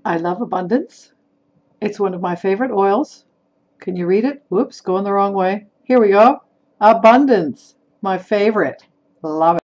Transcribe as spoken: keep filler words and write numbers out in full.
I love abundance. It's one of my favorite oils. Can you read it? Whoops, going the wrong way. Here we go. Abundance, my favorite. Love it.